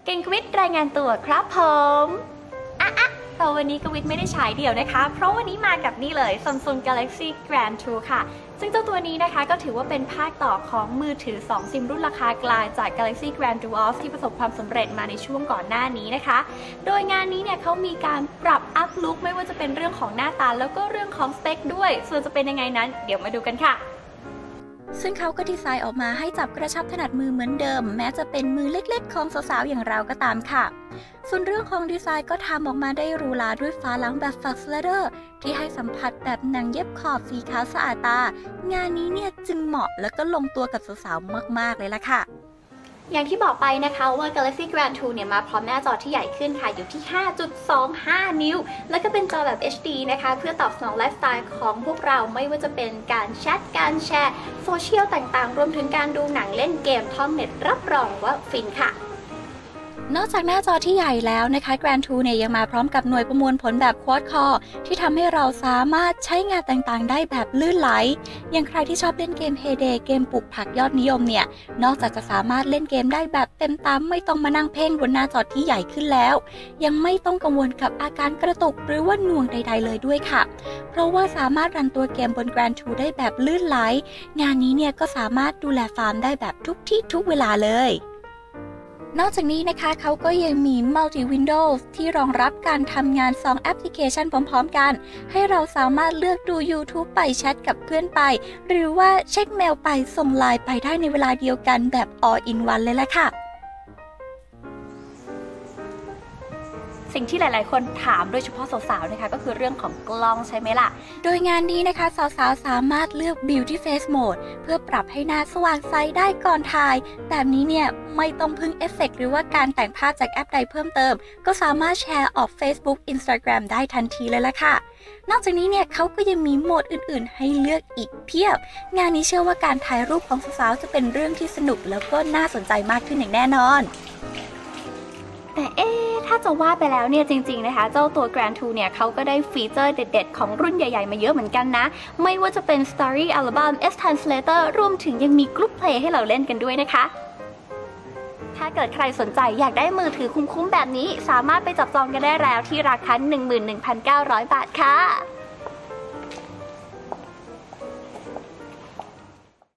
เก่งกวิทรายงานตัวครับผมแต่วันนี้กวิทไม่ได้ฉายเดี่ยวนะคะเพราะวันนี้มากับนี่เลย Samsung Galaxy Grand 2 ค่ะซึ่งเจ้าตัวนี้นะคะก็ถือว่าเป็นภาคต่อของมือถือ2ซิมรุ่นราคากลางจาก Galaxy Grand Duos ที่ประสบความสำเร็จมาในช่วงก่อนหน้านี้นะคะโดยงานนี้เนี่ยเขามีการปรับอัพลุคไม่ว่าจะเป็นเรื่องของหน้าตาแล้วก็เรื่องของสเปคด้วยส่วนจะเป็นยังไงนั้นเดี๋ยวมาดูกันค่ะซึ่งเขาก็ดีไซน์ออกมาให้จับกระชับถนัดมือเหมือนเดิมแม้จะเป็นมือเล็กๆของสาวๆอย่างเราก็ตามค่ะส่วนเรื่องของดีไซน์ก็ทำออกมาได้หรูหราด้วยฝาหลังแบบฟักซ์เลเดอร์ที่ให้สัมผัสแบบหนังเย็บขอบสีขาวสะอาดตางานนี้เนี่ยจึงเหมาะแล้วก็ลงตัวกับสาวๆมากๆเลยล่ะค่ะอย่างที่บอกไปนะคะว่า Galaxy Grand 2 เนี่ยมาพร้อมหน้าจอที่ใหญ่ขึ้นค่ะอยู่ที่ 5.25 นิ้วแล้วก็เป็นจอแบบ HD นะคะเพื่อตอบสนองไลฟ์สไตล์ของพวกเราไม่ว่าจะเป็นการแชทการแชร์โซเชียลต่างๆรวมถึงการดูหนังเล่นเกมท่องเน็ตรับรองว่าฟินค่ะนอกจากหน้าจอที่ใหญ่แล้วนะคะ Grand 2 เนี่ยยังมาพร้อมกับหน่วยประมวลผลแบบ Quad Core ที่ทำให้เราสามารถใช้งานต่างๆได้แบบลื่นไหลอย่างใครที่ชอบเล่นเกม Heyday เกมปลูกผักยอดนิยมเนี่ยนอกจากจะสามารถเล่นเกมได้แบบเต็มตามไม่ต้องมานั่งเพ่งบนหน้าจอที่ใหญ่ขึ้นแล้วยังไม่ต้องกังวลกับอาการกระตุกหรือว่าหน่วงใดๆเลยด้วยค่ะเพราะว่าสามารถรันตัวเกมบน Grand 2 ได้แบบลื่นไหลงานนี้เนี่ยก็สามารถดูแลฟาร์มได้แบบทุกที่ทุกเวลาเลยนอกจากนี้นะคะเขาก็ยังมี Multi Windows ที่รองรับการทำงาน2แอปพลิเคชันพร้อมๆกันให้เราสามารถเลือกดู YouTube ไปแชทกับเพื่อนไปหรือว่าเช็คเมลไปส่งไลน์ไปได้ในเวลาเดียวกันแบบ All in One เลยล่ะค่ะสิ่งที่หลายๆคนถามโดยเฉพาะสาวๆนะคะก็คือเรื่องของกล้องใช่ไหมล่ะโดยงานนี้นะคะสาวๆสามารถเลือก Beauty Face Mode เพื่อปรับให้หน้าสว่างใสได้ก่อนถ่ายแบบนี้เนี่ยไม่ต้องพึ่งเอฟเฟกต์หรือว่าการแต่งภาพจากแอปใดเพิ่มเติมก็สามารถแชร์ออก Facebook Instagram ได้ทันทีเลยล่ะค่ะนอกจากนี้เนี่ยเขาก็ยังมีโหมดอื่นๆให้เลือกอีกเพียบงานนี้เชื่อว่าการถ่ายรูปของสาวๆจะเป็นเรื่องที่สนุกแล้วก็น่าสนใจมากขึ้นอย่างแน่นอนแต่ถ้าจะว่าไปแล้วเนี่ยจริงๆนะคะเจ้าตัว Grand 2 เนี่ยเขาก็ได้ฟีเจอร์เด็ดๆของรุ่นใหญ่ๆมาเยอะเหมือนกันนะไม่ว่าจะเป็น Story Album S Translator รวมถึงยังมี Group Play ให้เราเล่นกันด้วยนะคะถ้าเกิดใครสนใจอยากได้มือถือคุ้มๆแบบนี้สามารถไปจับจองกันได้แล้วที่ราคา 11,900 บาทค่ะ